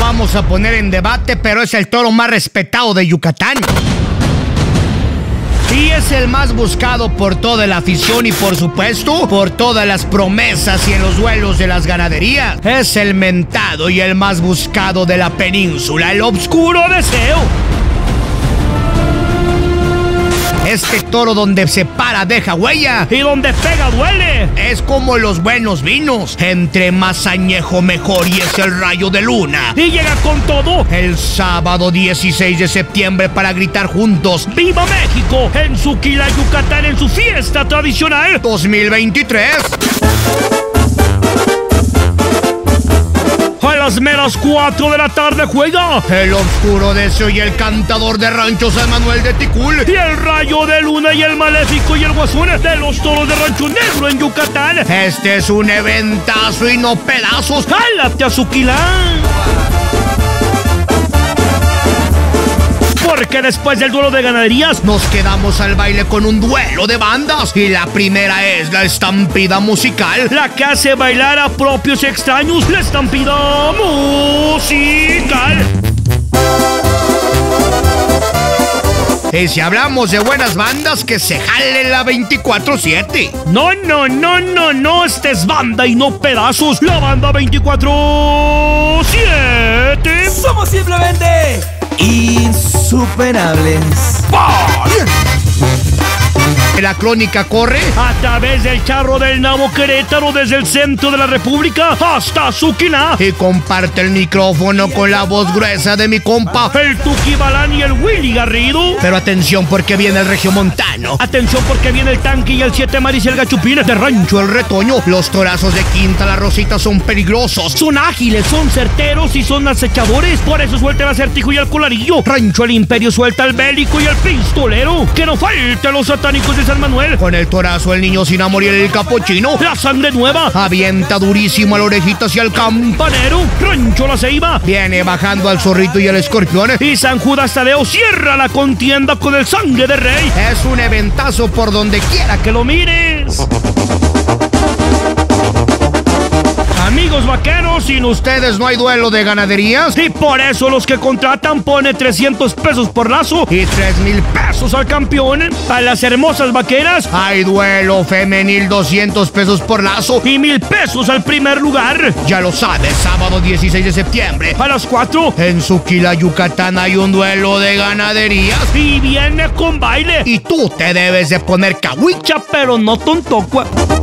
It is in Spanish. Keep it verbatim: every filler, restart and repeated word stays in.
vamos a poner en debate, pero es el toro más respetado de Yucatán. Y es el más buscado por toda la afición y, por supuesto, por todas las promesas y en los duelos de las ganaderías. Es el mentado y el más buscado de la península, el Obscuro Deseo. Este toro donde se para deja huella y donde pega duele. Es como los buenos vinos, entre más añejo mejor, y es el Rayo de Luna. Y llega con todo el sábado dieciséis de septiembre para gritar juntos ¡Viva México! En Suquila, Yucatán, en su fiesta tradicional dos mil veintitrés. A las meras cuatro de la tarde juega el Obscuro Deseo y el Cantador de Rancho San Manuel de Ticul. Y el Rayo de Luna y el Maléfico y el Guasón de los Toros de Rancho Negro en Yucatán. Este es un eventazo y no pedazos. ¡Jálate a Suquilán! Porque después del duelo de ganaderías nos quedamos al baile con un duelo de bandas. Y la primera es la estampida musical, la que hace bailar a propios y extraños. La estampida musical. Y si hablamos de buenas bandas, que se jale la veinticuatro siete. No, no, no, no, no, esta es banda y no pedazos. La banda veinticuatro siete. Somos simplemente insuperables. La crónica corre a través del Charro del Nabo Querétaro, desde el centro de la República hasta Suquilá. Y comparte el micrófono con la voz gruesa de mi compa el Tuki Balán y el Willy Garrido. Pero atención, porque viene el regiomontano. Atención, porque viene el Tanque y el Siete Maris y el Gachupín. De Rancho El Retoño, los torazos de Quinta La Rosita son peligrosos. Son ágiles, son certeros y son acechadores. Por eso suelta el Acertijo y el Colarillo. Rancho El Imperio suelta el Bélico y el Pistolero. Que no falte los satánicos de San Manuel. Con el torazo el Niño Sin Amor y el Capuchino. La Sangre Nueva avienta durísimo a la orejita hacia el Campanero. Rancho La Ceiba viene bajando al Zorrito y el Escorpión. Y San Judas Tadeo cierra la contienda con el Sangre de Rey. Es un eventazo por donde quiera que lo mires. Amigos vaqueros, sin ustedes no hay duelo de ganaderías. Y por eso los que contratan pone trescientos pesos por lazo y tres mil pesos al campeón. A las hermosas vaqueras hay duelo femenil, doscientos pesos por lazo y mil pesos al primer lugar. Ya lo sabes, sábado dieciséis de septiembre a las cuatro en Suquila, Yucatán, hay un duelo de ganaderías y viene con baile. Y tú te debes de poner cahuicha, pero no tontocua.